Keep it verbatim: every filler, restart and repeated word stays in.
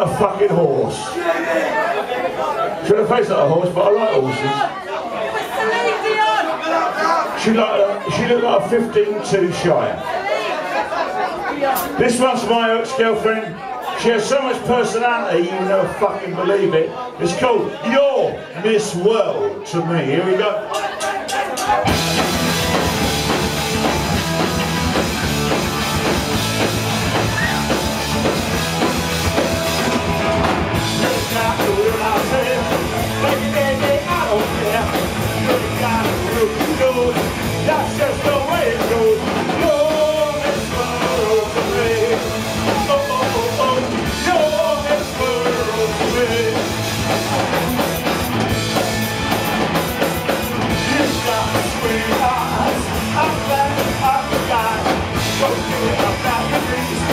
like a fucking horse. She had a face like a horse, but I like horses. She, like a, she looked like a fifteen two shy. This one's my ex-girlfriend. She has so much personality, you never fucking believe it. It's called You're Miss World to me. Here we go. That's just the way it goes. You're Miss World to me. Oh, oh, oh, oh. You're Miss World to me. You've got sweet eyes. I'm glad I forgot. Don't give it up, now you please.